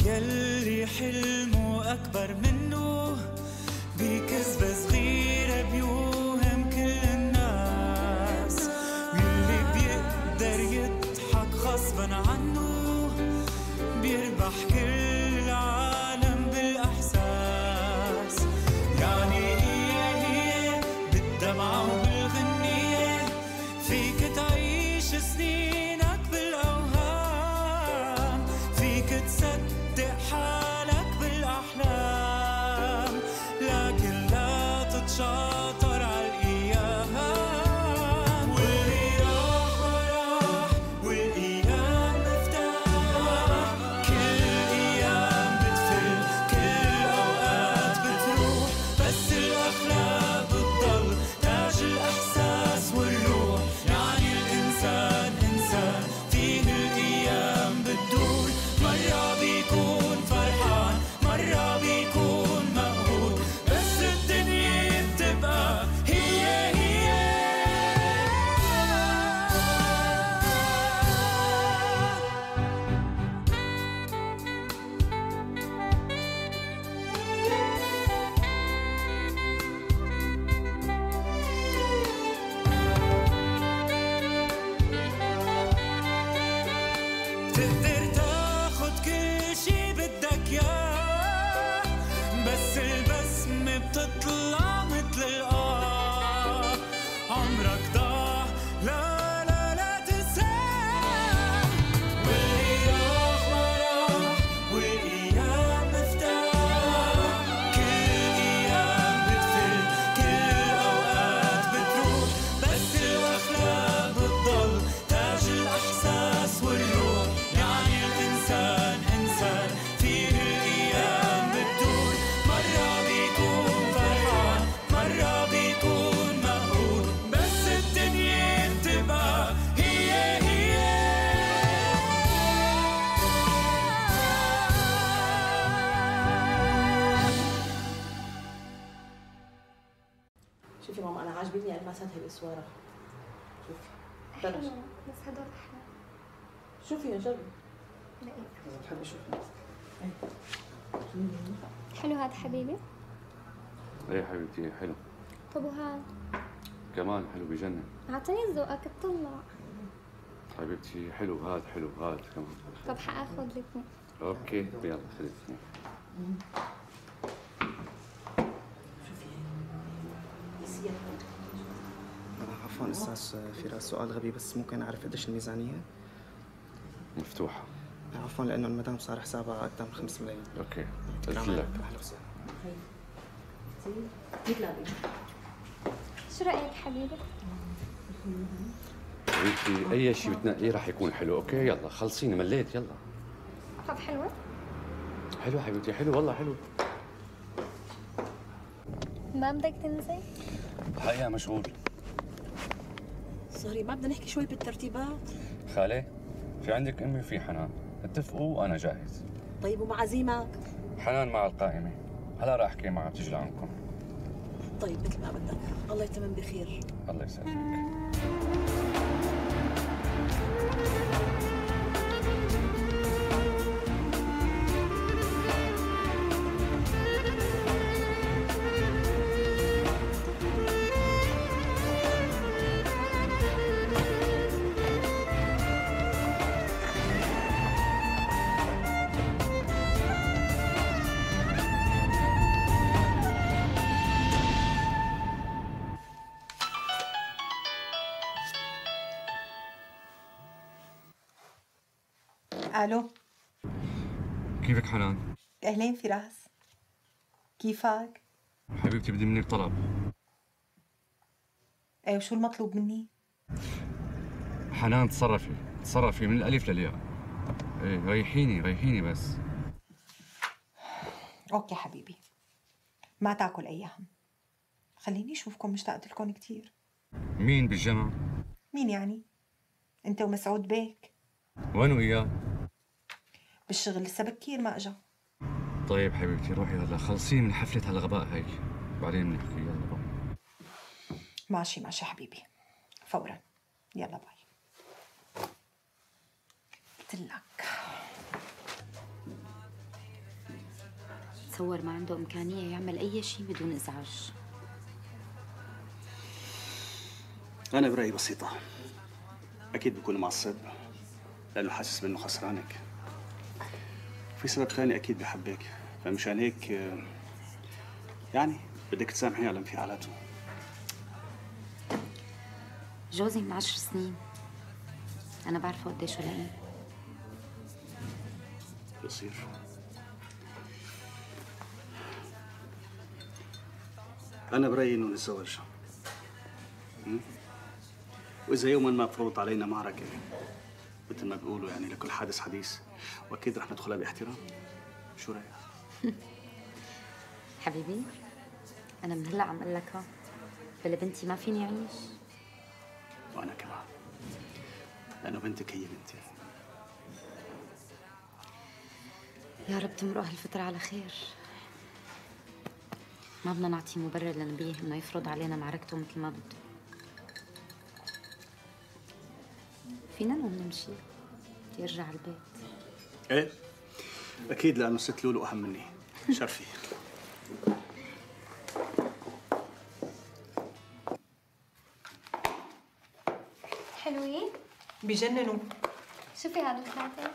يلي حلمه أكبر منه بكذبة صغيرة بيوهم كل الناس، واللي بيقدر يضحك غصبا عنه بيربح كل العالم بالإحساس. يعني هي بالدمعة وبالغنية فيك تعيش سنينك بالأوهام، فيك تصدق حالك بالأحلام، لكن لا تتشاطر عالأيام. واللي راح راح والأيام مفتاح، كل أيام بتفل كل أوقات بتروح، بس الأخلاق بتضل تاج الإحساس والروح. يعني الإنسان إنسان فيه الأيام بتدور، مرة بيكون فرحان مرة بيكون مقهور، بس الدنيا بتبقى هي هي. تقدر تاخد كل شي بدك ياه، بس البسمة بتطلع متل القاع. عمرك ضاع لا لا لا تنساه، واللي راح ما راح والأيام مفتاح، كل أيام بتفل كل أوقات بتروح، بس الأخلاق بتضل تاج الإحساس والروح. يعني الإنسان إنسان فيه الأيام بتدور، مرة بيكون فرحان مرة بيكون مقهور، بس الدنيا بتبقى هي هي. شوفي ماما، انا عاجبني الماسات هالاسواره. شوفي بلش. حلو بس هدول احلى. شوفي نجرب دقيقة. اذا بتحبي. شوفي حلو هاد حبيبي. ايه حبيبتي حلو. طب وهاد كمان حلو بجنن. اعطيني ذوقك اطلع. حبيبتي حلو هاد حلو هاد كمان. طب حاخذ الاثنين. اوكي يلا خذي الاثنين. شوفي يسير. عفوا استاذ فراس، سؤال غبي بس ممكن اعرف قديش الميزانيه؟ مفتوحة. عفوا لانه المدام صار حسابها اكثر من 5 ملايين. اوكي قلت لك. اهلا وسهلا. يطلع لي. شو رايك حبيبي؟ حبيبتي اي شيء بتنقيه راح يكون حلو. اوكي يلا خلصيني مليت يلا. طب حلوه. حلو حبيبتي حلو والله حلو. ما بدك تنزل؟ الحقيقة مشغول. سوري، ما بدنا نحكي شوي بالترتيبات؟ خالي في عندك امي وفي حنان، اتفقوا وانا جاهز. طيب ومعازيمك؟ حنان مع القائمة، هلا راح احكي معها بتجي لعندكم. طيب مثل ما بدك، الله يتمم بخير. الله يسعدك. الو، كيفك حنان؟ اهلين فراس، كيفك؟ حبيبتي بدي منك طلب. ايه وشو المطلوب مني؟ حنان تصرفي من الألف للياء. ايه ريحيني بس. اوكي حبيبي، ما تاكل اي هم. خليني اشوفكم، مشتاقة لكم كثير. مين بالجمع؟ مين يعني؟ انت ومسعود بيك. وين وياه؟ بالشغل لسه بكير ما اجا. طيب حبيبتي روحي هلا خلصي من حفلة هالغباء هيك، بعدين بنحكي. يلا باي. ماشي حبيبي، فورا. يلا باي. قلت لك. بتصور ما عنده إمكانية يعمل أي شيء بدون إزعاج. أنا برأيي بسيطة، أكيد بيكون معصب لأنه حاسس بأنه خسرانك. في سبب ثاني أكيد بحبك، فمشان هيك يعني بدك تسامحيه على انفعالاته. جوزي من 10 سنين، أنا بعرفه قديش لئيم. بصير أنا برأيي إنه نتزوج، وإذا يوما ما فرضت علينا معركة مثل ما بيقولوا يعني لكل حادث حديث، وأكيد رح ندخلها باحترام. شو رأيك؟ حبيبي أنا من هلا عم أقول لك ها، بلا بنتي ما فيني أعيش. وأنا كمان، لأنه بنتك هي بنتي. يا رب تمرق هالفترة على خير. ما بدنا نعطيه مبرر لنبيه إنه يفرض علينا معركته مثل ما بده. فينا لو نمشي يرجع على البيت؟ إيه أكيد، لأنه ست لولو أهم مني. شرفي. حلوين؟ بجننوا. شوفي هذا الخاتم.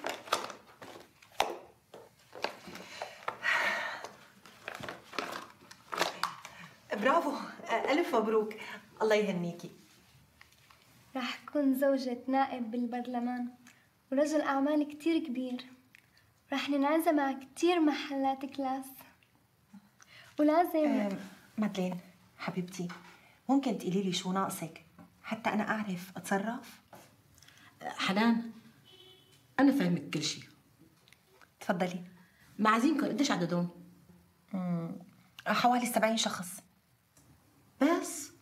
برافو، ألف مبروك، الله يهنيكي. راح أكون زوجة نائب بالبرلمان ورجل أعمال كتير كبير. راح ننعزم على كتير محلات كلاس. ولازم مادلين حبيبتي، ممكن تقولي لي شو ناقصك حتى أنا أعرف أتصرف؟ حنان، أنا فاهمك كل شيء. تفضلي. معازيمكم قديش عددهم؟ حوالي 70 شخص. بس؟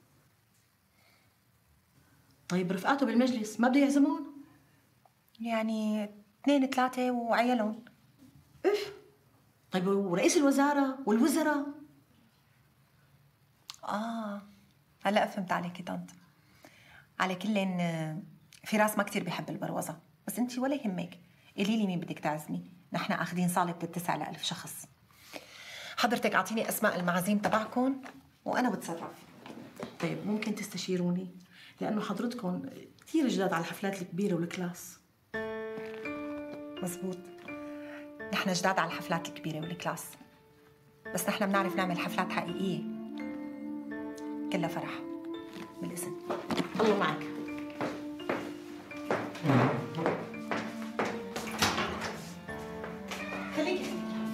طيب رفقاته بالمجلس ما بده يعزمون؟ يعني 2 3 وعيالهم. اف. طيب ورئيس الوزارة والوزراء؟ هلا فهمت عليكي طنط. على كلين فراس ما كتير بيحب البروزة، بس انتي ولا يهمك، قولي لي مين بدك تعزمي، نحن اخذين صالة بتتسع ل1000 شخص. حضرتك اعطيني اسماء المعازيم تبعكم وانا بتصرف. طيب ممكن تستشيروني؟ لأنه حضرتكم كثير جداد على الحفلات الكبيرة والكلاس. مزبوط، نحن جداد على الحفلات الكبيرة والكلاس، بس نحن بنعرف نعمل حفلات حقيقية كلها فرح بالاسم. الله معك. خليكي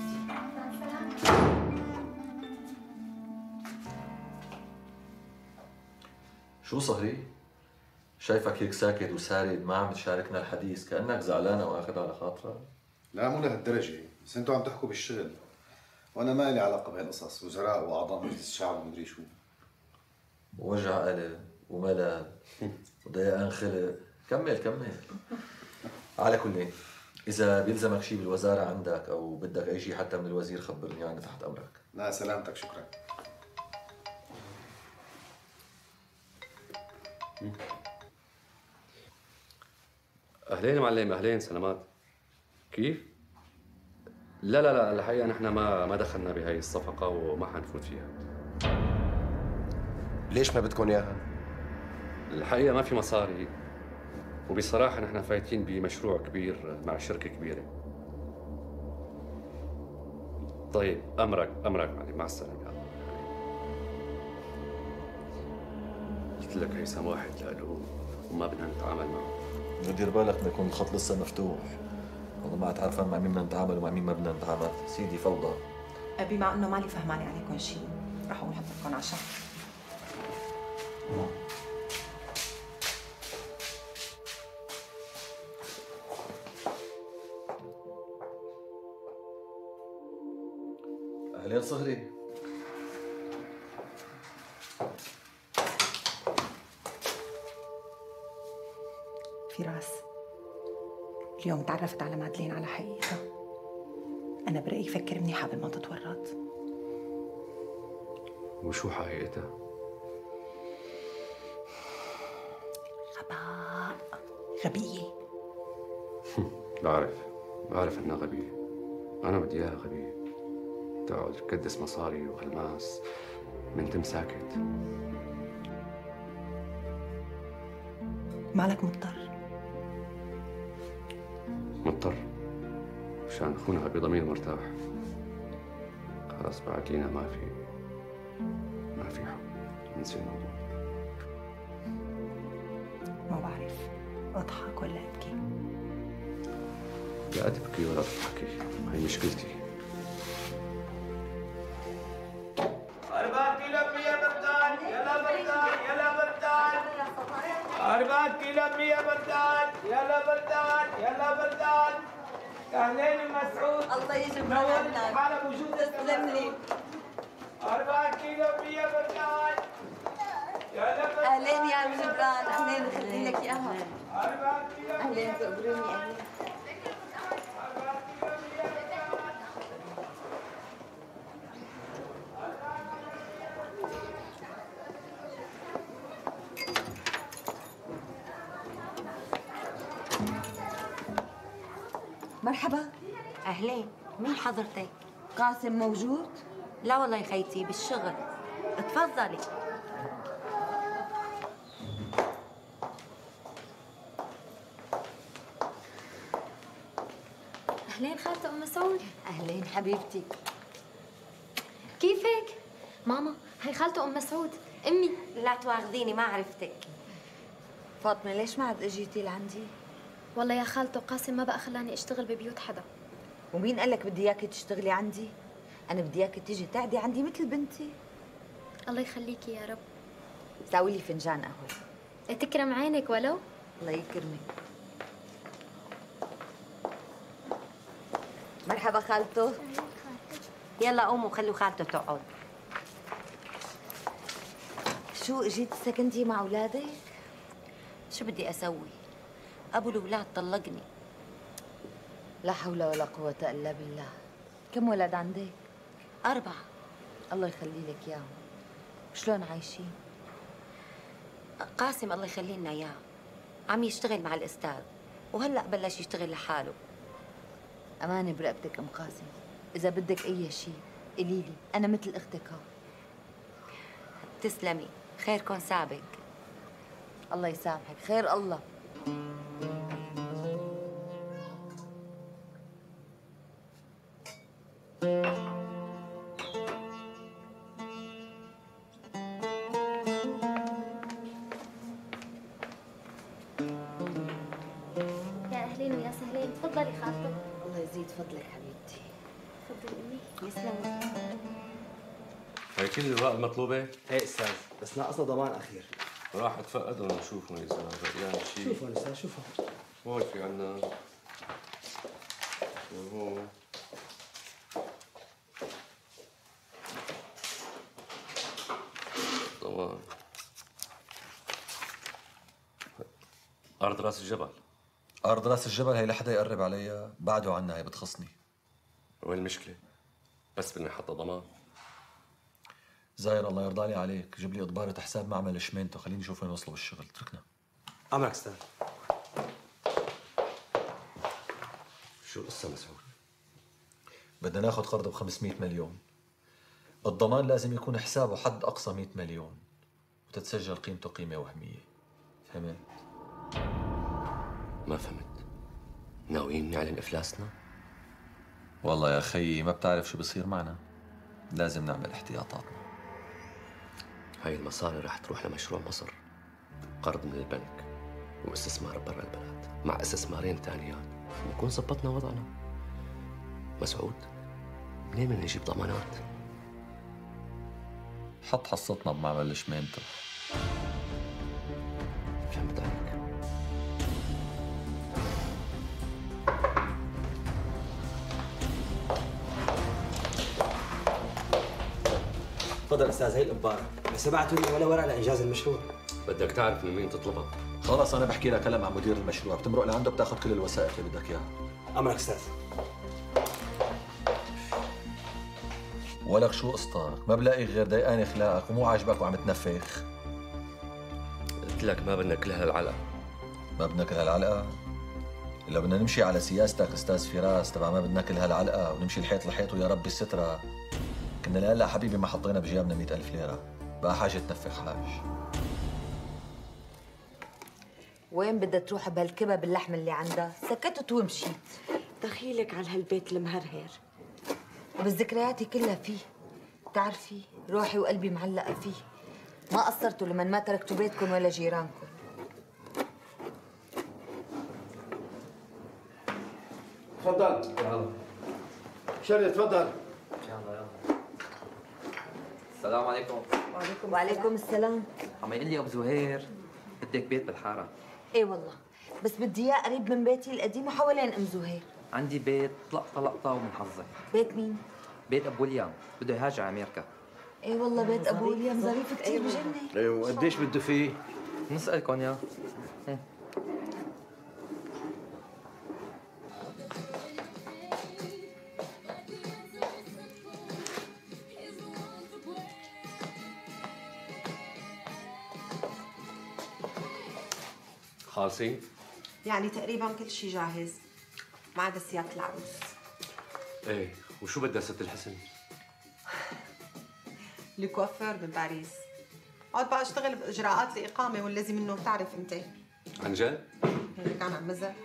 شو صهري؟ شايفك هيك ساكت وسارد ما عم تشاركنا الحديث، كأنك زعلانة واخذ على خاطرك. لا مو لهالدرجة، بس انتوا عم تحكوا بالشغل وانا ما لي علاقة بهالقصص، وزراء واعضاء مجلس الشعب ومدري شو. وجع قلب وملل وضيقان خلق، كمل. على كل، إذا بيلزمك شيء بالوزارة عندك أو بدك أي شيء حتى من الوزير خبرني، أنا تحت أمرك. لا سلامتك، شكرا. اهلين معلم، اهلين، سلامات. كيف؟ لا الحقيقه نحن ما دخلنا بهي الصفقه وما حنفوت فيها. ليش ما بدكم اياها؟ الحقيقه ما في مصاري، وبصراحه نحن فايتين بمشروع كبير مع شركه كبيره. طيب امرك معلم، مع السلامه. قلت لك هيثم واحد له وما بدنا نتعامل معه. دير بالك ما يكون الخط لسه مفتوح، والله ما عارفان مع مين بدنا نتعامل ومع مين ما بدنا نتعامل، سيدي فوضى. بما انه مالي فهمانه عليكم شيء، رح اقوم احط لكم عشاء. اهلين صهري. فراس، اليوم تعرفت على مادلين على حقيقتها. أنا برأيي فكر منيح قبل ما تتورط. وشو حقيقتها؟ غباء، غبية. بعرف إنها غبية. أنا بدي إياها غبية. تقعد تكدس مصاري والماس منتم ساكت. مالك مضطر؟ مضطر مشان اخونها بضمير مرتاح. خلاص بعد لينا ما في حب، ننسى الموضوع. ما بعرف اضحك ولا ابكي. لا تبكي ولا تضحكي، هي مشكلتي. 4 كيلو 100 بردان، يلا بردان يلا بردان. 4 كيلو 100 بردان، يلا بردان يلا بردان. اهلين مسعود. الله يجبرك على وجودك. تسلم لي. 4 كيلو 100 بردان. يلا بردان. اهلين يا جبران، اهلين خلي لك اياها. اهلين تقبروني اهلين. مرحبا. أهلين، مين حضرتك؟ قاسم موجود؟ لا والله يا خيتي بالشغل. اتفضلي. أهلين خالته أم مسعود. أهلين حبيبتي. كيفك؟ ماما هي خالته أم مسعود، أمي. لا تواخذيني ما عرفتك. فاطمة ليش ما عاد اجيتي لعندي؟ والله يا خالته قاسم ما بقى خلاني اشتغل ببيوت حدا. ومين قال لك بدي اياكي تشتغلي عندي؟ أنا بدي اياكي تيجي تقعدي عندي مثل بنتي. الله يخليكي يا رب. ساوي لي فنجان قهوة. تكرم عينك ولو. الله يكرمك. مرحبا خالته. يلا قوموا خلوا خالته تقعد. شو اجيت سكنتي مع اولادك؟ شو بدي اسوي؟ ابو الاولاد طلقني. لا حول ولا قوة الا بالله. كم ولد عندك؟ 4. الله يخلي لك اياهم. شلون عايشين؟ قاسم الله يخلي لنا اياه عم يشتغل مع الاستاذ وهلا بلش يشتغل لحاله. امانه برقبتك ام قاسم، اذا بدك اي شيء قولي لي، انا مثل اختك هون. تسلمي، خيركم سابق. الله يسامحك، خير الله. يا أهلين ويا سهلين، تفضلي خالته. الله يزيد فضلك حبيبتي. تفضلي أمي. يسلمي. هي كل الأوراق المطلوبة؟ ايه استاذ، بس ناقصنا ضمان اخير. راح اتفقدهم ونشوفهم اذا بقيان شيء. شوفوا استاذ شوفوا. هون في عنا وهون طبعا أرض راس الجبل. أرض راس الجبل هي لحدا يقرب عليها بعده عنا، هي بتخصني. وين المشكلة؟ بس بدنا نحط ضمان. زاير الله يرضى لي عليك، جيب لي إضبارة حساب معمل شمينتو، خليني نشوف وين وصلوا بالشغل، اتركنا. أمرك استاذ. شو القصة مسعود؟ بدنا ناخذ قرض ب 500 مليون. الضمان لازم يكون حسابه حد أقصى 100 مليون وتتسجل قيمته قيمة وهمية. فهمت؟ ما فهمت. ناويين نعلن إفلاسنا؟ والله يا خيي ما بتعرف شو بصير معنا، لازم نعمل احتياطاتنا. هاي المصاري رح تروح لمشروع مصر، قرض من البنك واستثمار برا البلد مع استثمارين تانيات، بنكون ظبطنا وضعنا. مسعود، منين بدنا نجيب ضمانات؟ حط حصتنا بمعمل الشمينتو. فهمت عليك. تفضل استاذ، هي الإبارة، بس سمعتوا لي ولا ورق لإنجاز المشروع. بدك تعرف من مين تطلبها. خلص أنا بحكي لك هلا مع مدير المشروع، بتمرق لعنده بتاخذ كل الوثائق اللي بدك إياها. أمرك استاذ. ولك شو قصتك؟ ما بلاقي غير ضايقاني اخلاقك ومو عاجبك وعم تنفخ. قلت لك ما بدنا كل هالعلقة. ما بدنا كل هالعلقة؟ لو بدنا نمشي على سياستك استاذ فراس تبع ما بدنا كل هالعلقه ونمشي الحيط لحيط ويا ربي الستره، كنا لهلا حبيبي ما حطينا بجيابنا 100,000 ليره، بقى حاجه تنفخ حاج. وين بدها تروح بهالكبة باللحم اللي عندها؟ سكتت ومشيت. دخيلك على هالبيت المهرهر. بس ذكرياتي كلها فيه. بتعرفي روحي وقلبي معلقة فيه. ما قصرتوا لمن ما تركتوا بيتكم ولا جيرانكم. تفضل. يلا. شري تفضل. يلا. السلام عليكم. وعليكم السلام. عم يقول لي ابو زهير بدك بيت بالحاره. ايه والله، بس بدي اياه قريب من بيتي القديم وحوالين ام زهير. عندي بيت لقطه ومنحظه. بيت مين؟ بيت ابو اليام، بده يهاجر على امريكا. ايه والله بيت ابو اليام ظريف كثير بجنن. ايه وقديش بده فيه؟ نسألكم يا. خالصين؟ يعني تقريبا كل شيء جاهز ما عدا سياق العروس. ايه، وشو بدها ست الحسن؟ الكوافير بباريس. اقعد بقى اشتغل باجراءات الاقامه والذي منه بتعرف انت. عن جد؟ هيك كان عم مزح.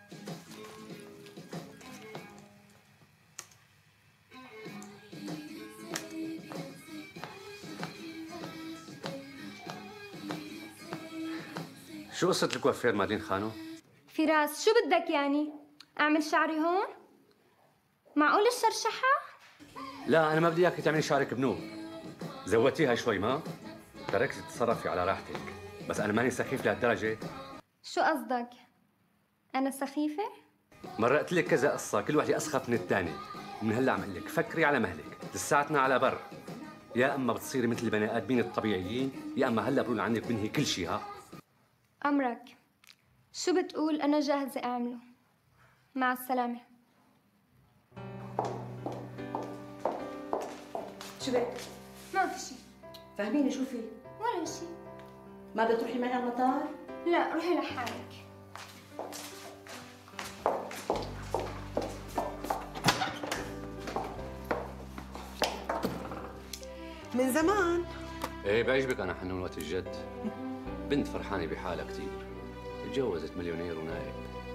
شو قصة الكوافير مادين خانو؟ فراس شو بدك يعني؟ أعمل شعري هون؟ معقول الشرشحة؟ لا، أنا ما بدي إياك تعملي شعرك بنوب. زودتيها شوي ما؟ تركت تتصرفي على راحتك، بس أنا ماني سخيف لهالدرجة. شو قصدك؟ أنا سخيفة؟ مرقت لك كذا قصة، كل وحدة أسخف من الثانية، ومن هلا عم أقول لك فكري على مهلك، لساتنا على بر. يا أما بتصيري مثل البني آدمين الطبيعيين، يا أما هلا بقول عنك بنهي كل شيء. ها؟ أمرك، شو بتقول؟ أنا جاهزة أعمله. مع السلامة. شو بك؟ ما في شيء. فهميني شو في؟ ولا شيء. ما بدك تروحي معي على المطار؟ لا، روحي لحالك. من زمان. ايه بعجبك أنا حنون وقت الجد. بنت فرحانة بحالها كثير، تجوزت مليونير ونائب.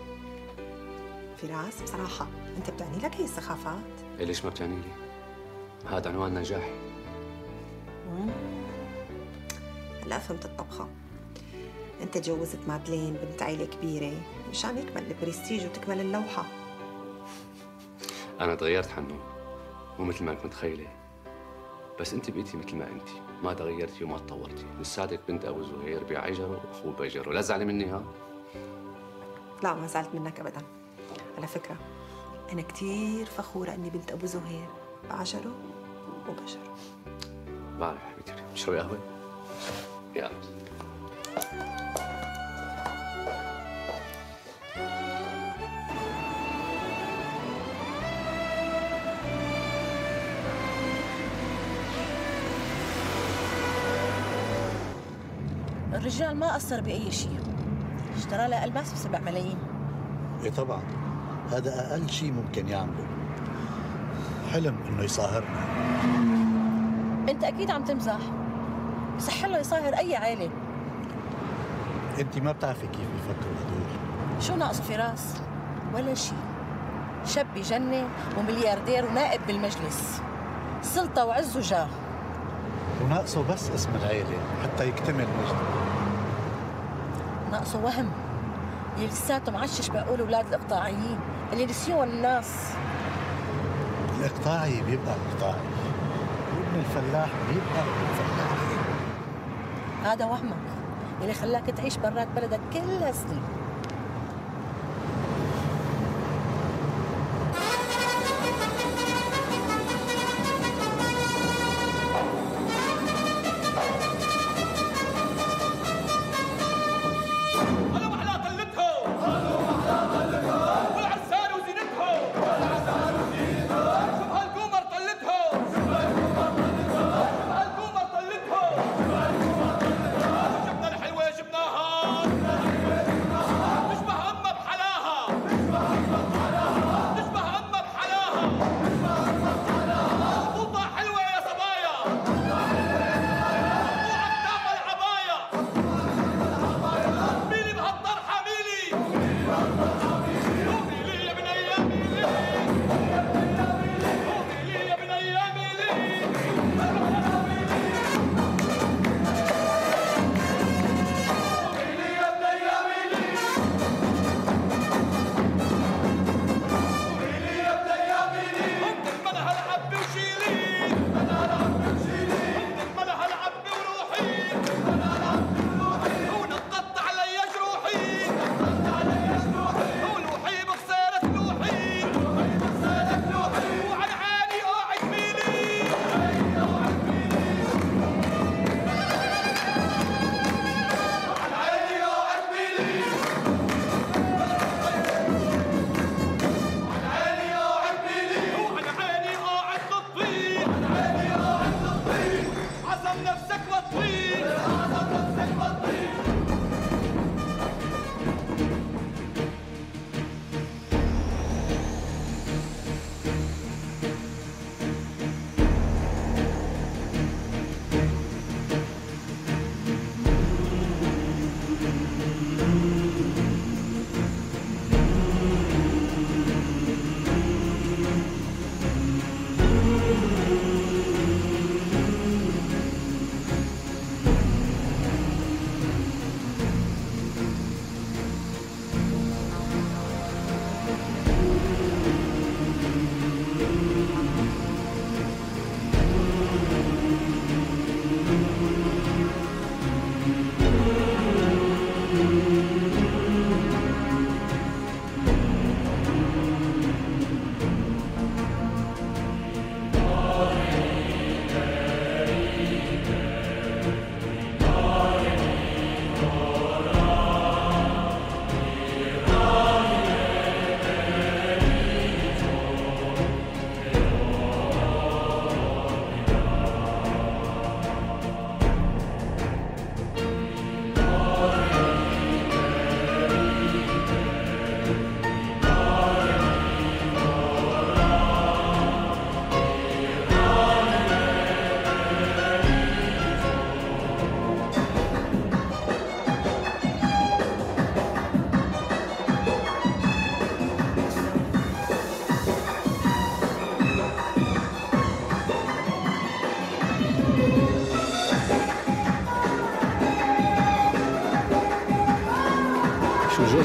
فراس بصراحة أنت بتعني لك هي السخافات؟ إيه ليش ما بتعني لي؟ هذا عنوان نجاحي. هلا فهمت الطبخة. أنت تجوزت مادلين بنت عيلة كبيرة مشان يكمل البرستيج وتكمل اللوحة. أنا تغيرت حنون، مو مثل ما كنت متخيلة، بس أنت بقيتي مثل ما أنت، ما تغيرتي وما تطورتي، لساتك بنت أبو زهير بعجره وأخوه بجره، لا زعلي مني. ها؟ لا ما زعلت منك أبداً. على فكرة أنا كتير فخورة إني بنت أبو زهير بعجره وبجره. بعرف حبيبتي. تشربي قهوة؟ يلا. الرجال ما قصر بأي شيء، اشترى لها ألماس ب7 ملايين. ايه طبعا، هذا أقل شيء ممكن يعمله. حلم إنه يصاهرنا. أنت أكيد عم تمزح. صح له يصاهر أي عائلة. أنت ما بتعرفي كيف بيفكروا هدول. شو ناقصه فراس؟ ولا شيء. شاب بجنن وملياردير ونائب بالمجلس، سلطة وعز وجاه. وناقصه بس اسم العيلة حتى يكتمل مجده. ناقصه وهم اللي لساته معشش بعقول اولاد الاقطاعيين اللي نسيوهم الناس. الإقطاعي بيبقى إقطاعي، وابن الفلاح بيبقى ابن الفلاح. هذا وهمك اللي خلاك تعيش برات بلدك كل هالسنين.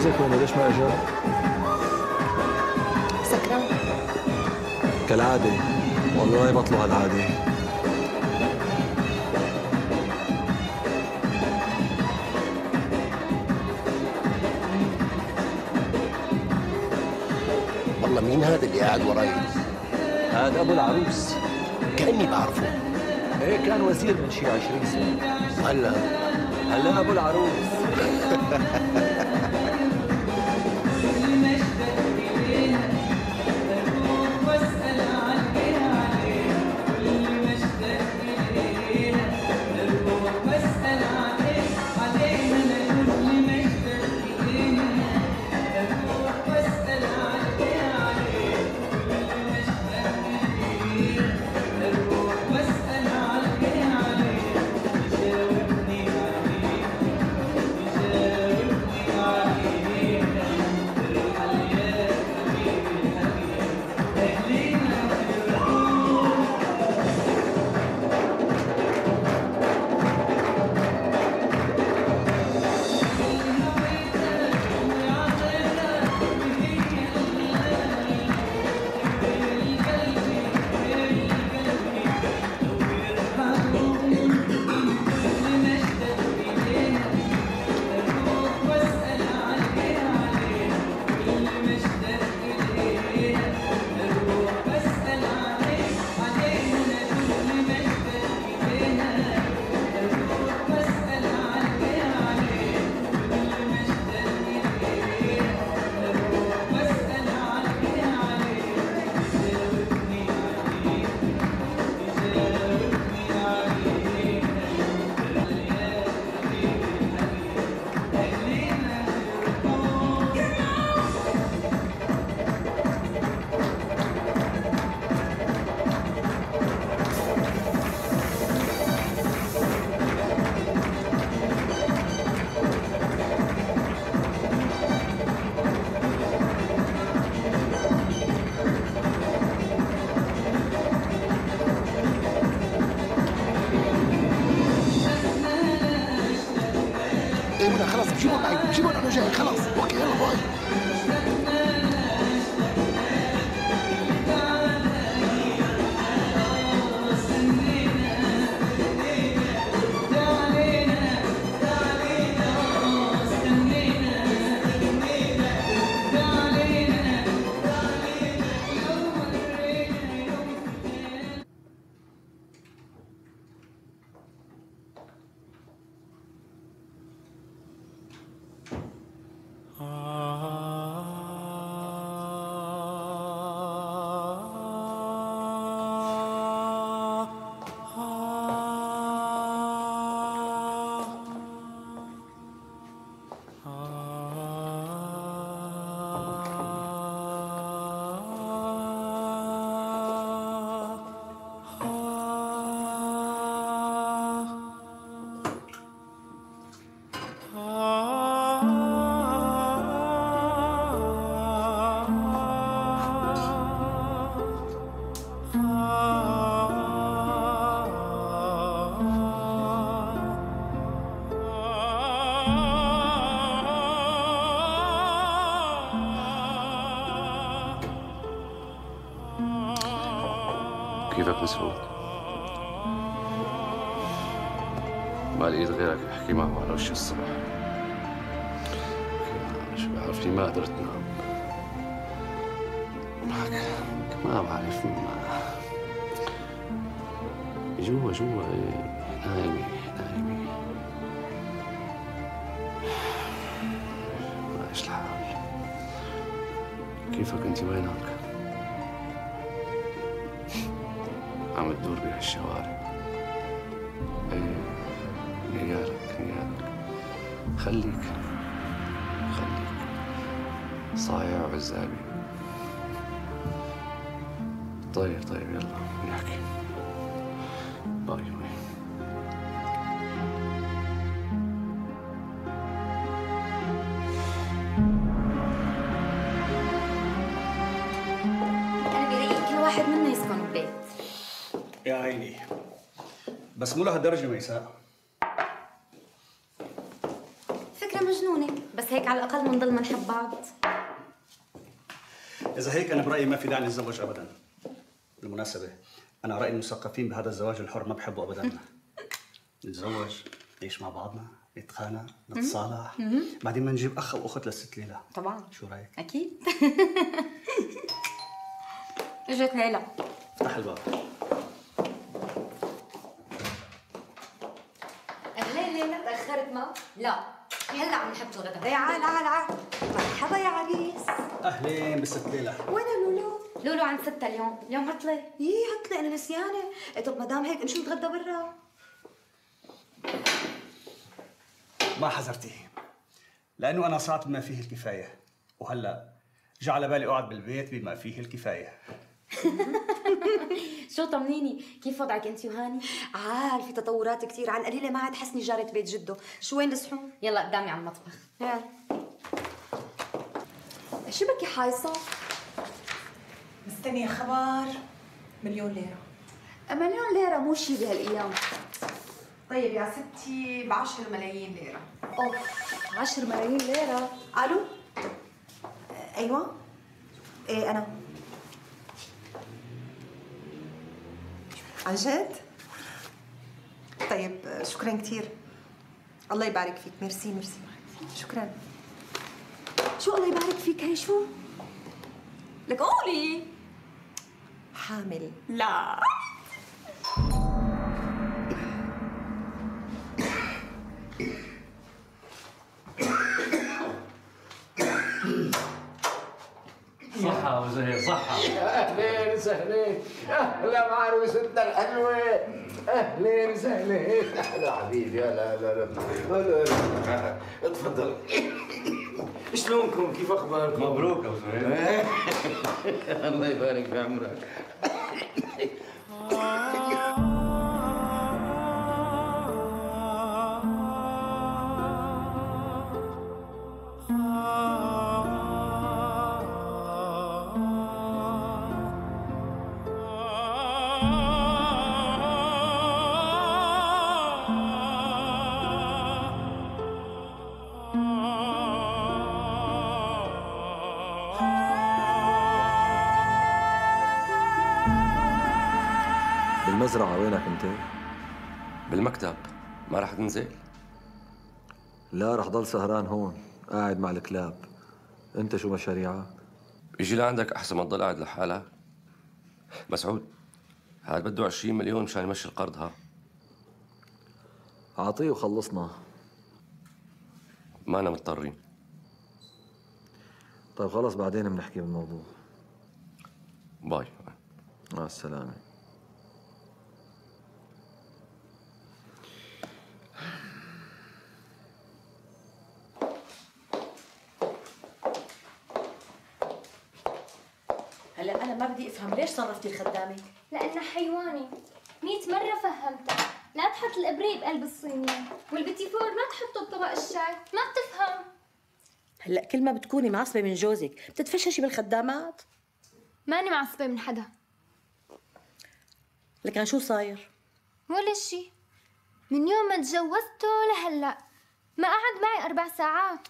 جوزك وين؟ ليش ما اجى؟ سكران. كالعادة، والله يبطلوا هالعادة. والله مين هذا اللي قاعد وراي؟ هذا ابو العروس. كأني بعرفه. ايه كان وزير من شي 20 سنة. هلا ابو العروس. خلاص بجيبهم معي، بجيبهم انا جاي خلاص. اوكي يلا باي. كيفك مسعود؟ ما لقيت غيرك احكي معه على وش الصبح. مش بعرفني ما قدرت نام. ما بعرف جوا نايمة ماش الحال. كيفك انت وينك؟ عم تدور بهالشوارع. ايه نيالك خليك صايع وعزابي. طيب يلا نحكي. باي. أنا برأيي كل واحد منا يسكن ببيت. يا عيني، بس مو لهالدرجة ميساء. فكرة مجنونة، بس بس هيك على الأقل بنضل منحب بعض. إذا هيك أنا برأيي ما في داعي نتزوج أبدا. بالمناسبة أنا رأيي المثقفين بهذا الزواج الحر ما بحبوا أبدا. نتزوج، نعيش مع بعضنا، نتخانق، نتصالح، بعدين ما نجيب أخ وأخت للست ليلى. طبعا. شو رأيك؟ أكيد. اجت ليلى. افتح الباب. أهلين ليلى، تأخرت ما؟ لا، هلا عم نحب الغداء. تعال مرحبا يا عريس. أهلين بالست ليلى. وين لولو؟ لولو عند ستة اليوم عطلة. عطلة أنا نسيانة. طب ما دام هيك امشوا نتغدى برا. ما حذرتي، لأنه أنا صعت بما فيه الكفاية، وهلا جا على بالي أقعد بالبيت بما فيه الكفاية. شو طمنيني، كيف وضعك انت وهاني؟ في تطورات كثير، على القليلة ما عاد حسني جارة بيت جده. شو وين الصحون؟ يلا قدامي على المطبخ. يلا. شو بكي حايصة؟ مستنية خبر. مليون ليرة. مليون ليرة مو شي بهالأيام. طيب يا ستي ب10 ملايين ليرة. اوف 10 ملايين ليرة. الو؟ ايوه؟ ايه انا. عن جد؟ طيب شكرا كثير. الله يبارك فيك. ميرسي. شكرا. شو الله يبارك فيك؟ هي شو؟ لك قولي. حامل. لا. صحة أبو زهير صحة. أهلين وسهلين، أهلا بعروستنا الحلوة، أهلين وسهلين، أهلا حبيبي، هلا اتفضل. شلونكم؟ كيف أخباركم؟ مبروك أبو زهير. الله يبارك في عمرك. بالمزرعة وينك انت؟ بالمكتب، ما رح تنزل؟ لا رح ضل سهران هون قاعد مع الكلاب. انت شو مشاريعك؟ يجي لعندك احسن ما تضل قاعد لحالك. مسعود، هذا بده 20 مليون مشان يمشي القرض. ها اعطيه وخلصنا. ما أنا مضطرين. طيب خلص بعدين بنحكي بالموضوع. باي. مع السلامة. هلا أنا ما بدي أفهم ليش صرفتي الخدامة؟ لأنها حيواني. 100 مرة فهمتها، لا تحط الإبرة بقلب الصينية، والبيتي فور ما تحطه بطبق الشاي، ما بتفهم. هلا كل ما بتكوني معصبة من جوزك بتتفششي بالخدامات؟ ماني معصبة من حدا. لكن شو صاير؟ ولا شي، من يوم ما تجوزته لهلا ما قعد معي 4 ساعات.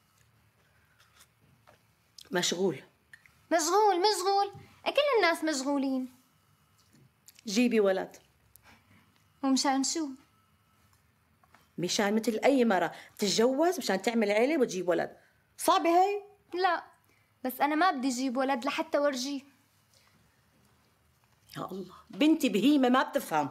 مشغول. مشغول، كل الناس مشغولين. جيبي ولد. ومشان شو؟ مشان مثل أي مرة تتجوز مشان تعمل عيلة وتجيب ولد. صعبة هي؟ لا، بس أنا ما بدي أجيب ولد لحتى ورجيه. يا الله، بنتي بهيمة ما بتفهم.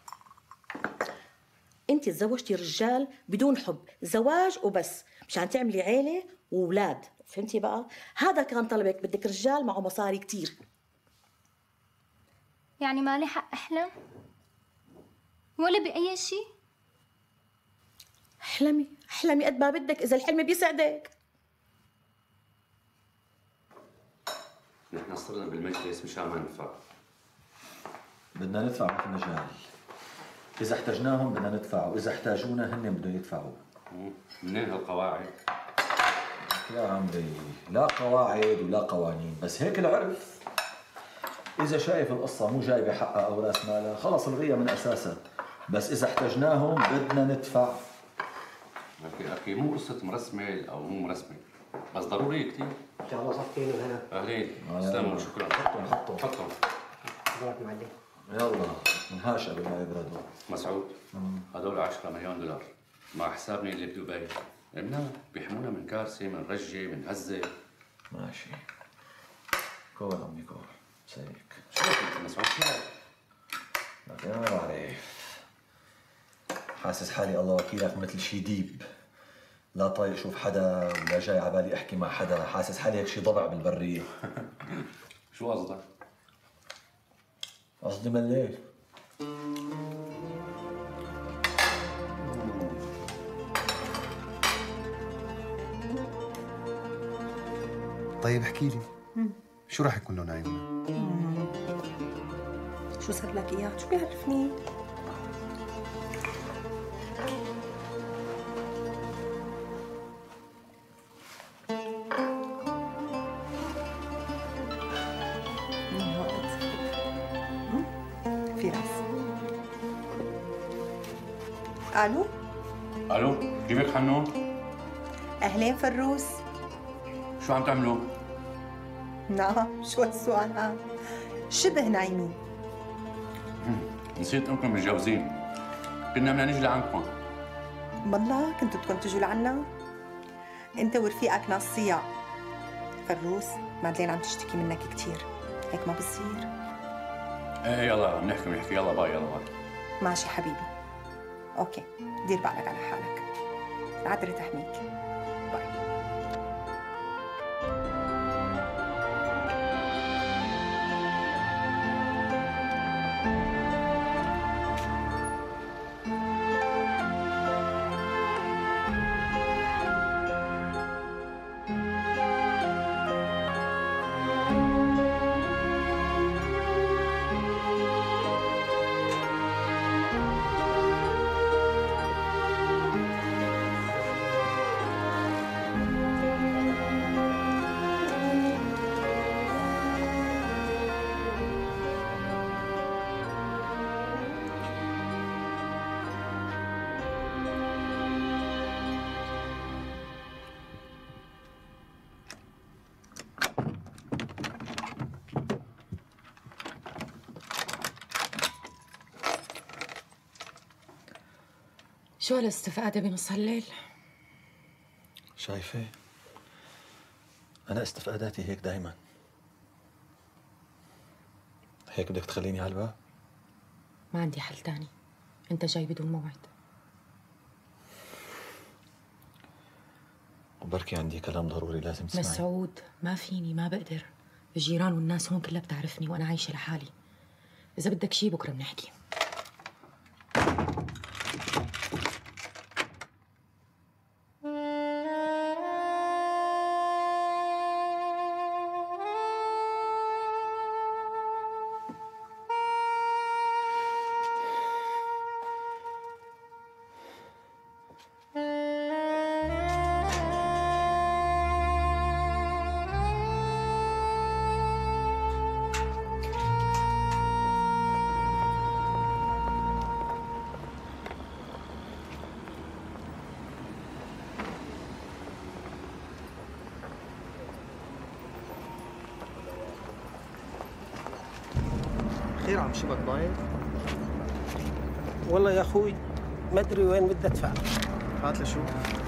انت تزوجتي رجال بدون حب، زواج وبس مشان تعملي عيلة وولاد، فهمتي بقى؟ هذا كان طلبك، بدك رجال معه مصاري كتير. يعني مالي حق أحلم؟ ولا بأي شيء؟ احلمي قد ما بدك إذا الحلم بيسعدك. نحن صرنا بالمجلس مشان ما ندفع. بدنا ندفع مثل مجال. إذا احتجناهم بدنا ندفع، وإذا احتاجونا هن بدهم يدفعوا. منين هالقواعد؟ يا عمري لا قواعد ولا قوانين، بس هيك العرف. إذا شايف القصة مو جايبة حقها أو راس مالها خلص الغيها من أساسها، بس إذا احتجناهم بدنا ندفع. لكن اخي مو قصه مرسمه او مو مرسمه، بس ضروري كثير. ان شاء الله صفين وهنا. اهلين، تسلموا شكرا. حطهم حضرتك معلم. يلا منهاش قبل ما يبردوا. مسعود، هدول 10 مليون دولار مع حسابنا اللي بدبي. إننا بيحمونا من كارثه، من رجه، من هزه. ماشي. كول امي كول، سيك. شو انت مسعود؟ شو لكن انا ما بعرف. حاسس حالي الله وكيلك مثل شي ديب. لا طايق اشوف حدا ولا جاي على بالي احكي مع حدا، حاسس حالي هيك شي ضبع بالبريه. شو قصدك؟ قصدي مليت. طيب احكي لي، شو راح يكون لون عيونك؟ شو صار لك اياه؟ شو بيعرفني؟ فراس. الو؟ الو، كيفك حنون؟ اهلين فروس. شو عم تعملوا؟ نعم، شو هالسؤال هذا؟ شبه نايمين. نسيت انكم متجوزين. كنا بدنا نجي لعندكم. والله كنتوا بدكم تجوا لعنا؟ انت ورفيقك ناس صياع. فروس، مادلين عم تشتكي منك كثير، هيك ما بصير. ايه يلا بنحكي يلا باي يلا باي. ماشي حبيبي. اوكي، دير بالك على حالك. العذرة تحميك. شو هالاستفادة بنص الليل؟ شايفة؟ أنا استفاداتي هيك دايما. هيك بدك تخليني على الباب؟ ما عندي حل تاني. أنت جاي بدون موعد. وبركي عندي كلام ضروري لازم تسمعي. مسعود، ما فيني، ما بقدر. الجيران والناس هون كلها بتعرفني وأنا عايشة لحالي. إذا بدك شي بكرة بنحكي. خير عم شبك ضايق؟ والله يا اخوي ما ادري وين بدي ادفع. هات لشوف.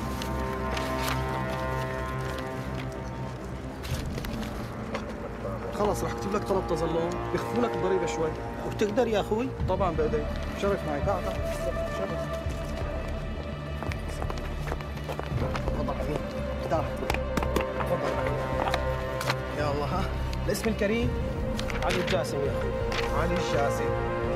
خلص رح اكتب لك طلب تظلم، بيخفوا لك الضريبه شوي. وبتقدر يا اخوي؟ طبعا بايديك. شرف معي. تعال شرف. تفضل حبيبي. ارتاح. تفضل. يا الله. ها الاسم الكريم علي الجاسم يا اخوي. علي الجاسم.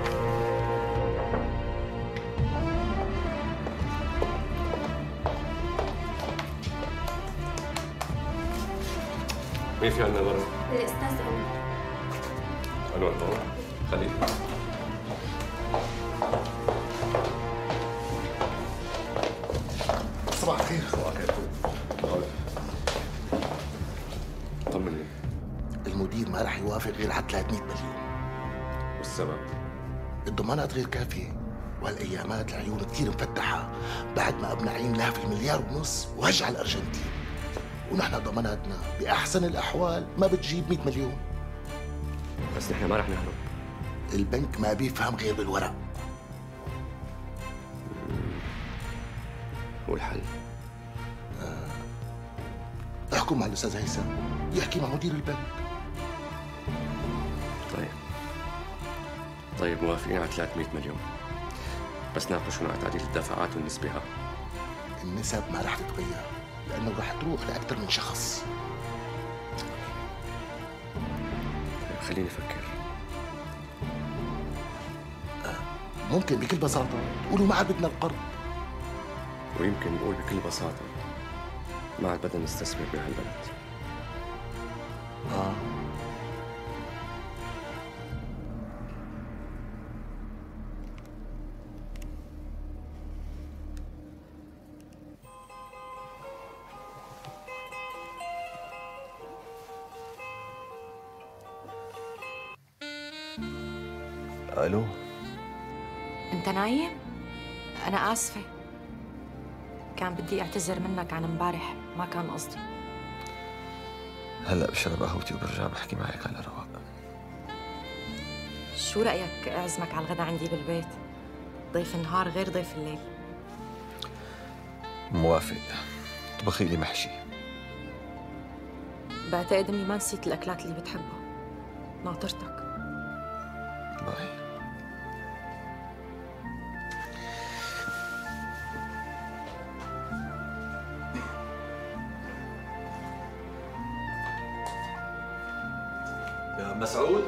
مين في عندنا برا؟ الأستاذ أنور. أنور طبعا. خليك. صباح الخير. صباح الخير. طمني. المدير ما رح يوافق غير على 300 مليون. والسبب؟ الضمانات غير كافية. وهالايامات العيون كثير مفتحه بعد ما ابن عين لاف $1.5 مليار وهج على الارجنتين، ونحن ضماناتنا باحسن الاحوال ما بتجيب 100 مليون. بس نحن ما رح نهرب. البنك ما بيفهم غير بالورق. والحل؟ احكوا مع الاستاذ هيثم يحكي مع مدير البنك. طيب موافقين على 300 مليون، بس ناقشوا على تعديل الدفعات والنسبة ها. النسب ما رح تتغير لانه رح تروح لاكثر من شخص. طيب خليني افكر. ممكن بكل بساطه تقولوا ما عاد بدنا القرض، ويمكن نقول بكل بساطة ما عاد بدنا نستثمر بهالبلد. الو، انت نايم؟ انا اسفه، كان بدي اعتذر منك عن امبارح، ما كان قصدي. هلا بشرب قهوتي وبرجع بحكي معك على رواق. شو رايك اعزمك على الغداء عندي بالبيت؟ ضيف النهار غير ضيف الليل. موافق، طبخي لي محشي. بعتقد اني ما نسيت الاكلات اللي بتحبها. ناطرتك. باي. يا مسعود،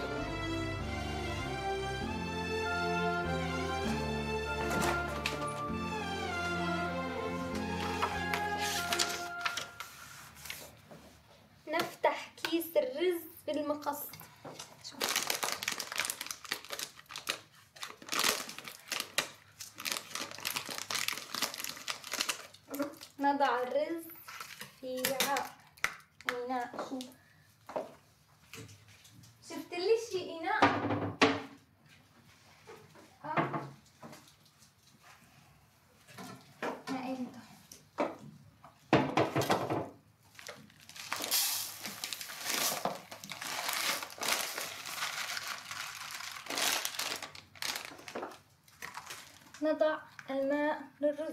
نفتح كيس الرز بالمقص. نضع الرز في وعاء إناء. شفت لي شي إناء؟ نقلته. نضع الماء للرز.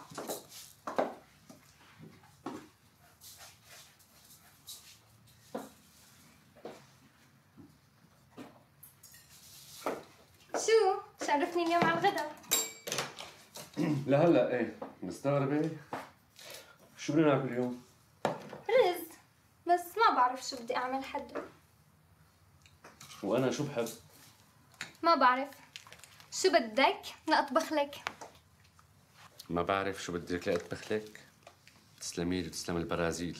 شو؟ شرفني اليوم على الغداء. لهلا ايه مستغربة؟ شو بدنا ناكل اليوم؟ رز، بس ما بعرف شو بدي أعمل حده. وانا شو بحب؟ ما بعرف. شو بدك لأطبخ لك؟ ما بعرف شو بدك لأطبخ لك. تسلمي لي وتسلم البرازيل.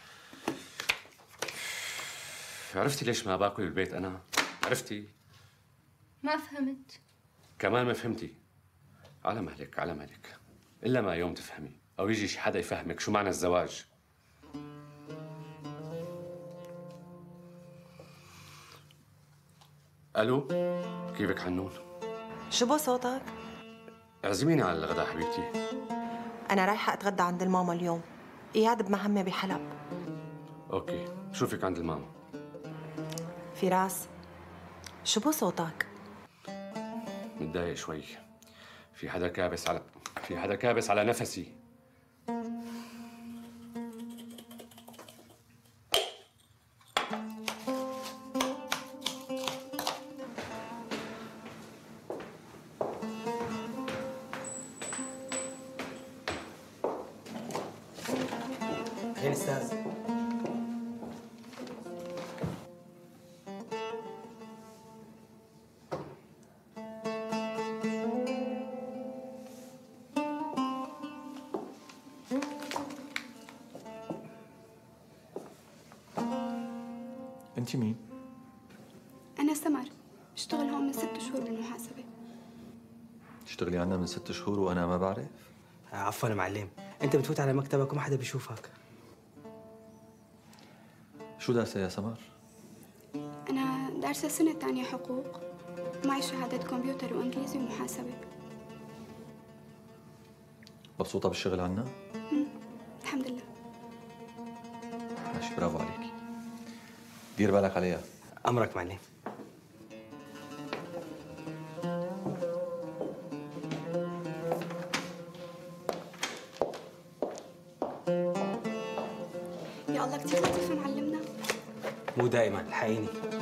عرفتي ليش ما باكل بالبيت انا؟ عرفتي؟ ما فهمت. كمان ما فهمتي؟ على مهلك على مهلك، الا ما يوم تفهمي او يجي شي حدا يفهمك شو معنى الزواج. الو، كيفك حنون؟ شو بو صوتك؟ اعزميني على الغداء حبيبتي. أنا رايحة أتغدى عند الماما اليوم، إياد بمهمة بحلب. اوكي، بشوفك عند الماما. فراس، شو بو صوتك؟ متضايق شوي، في حدا كابس على نفسي. أهلين أستاذ. انت مين؟ أنا سمر، بشتغل هون من 6 شهور بالمحاسبة. تشتغلي عنا من 6 شهور وأنا ما بعرف؟ عفوا معلم، أنت بتفوت على مكتبك وما حدا بيشوفك. شو دارسة يا سمر؟ أنا دارسة سنة تانية حقوق، معي شهادة كمبيوتر وإنجليزي ومحاسبة. مبسوطة بالشغل عنا؟ الحمد لله. ماشي، برافو عليكي. دير بالك عليها. أمرك معلم. يا الله كتير لطيف معلمنا. مو دائما، الحقيني.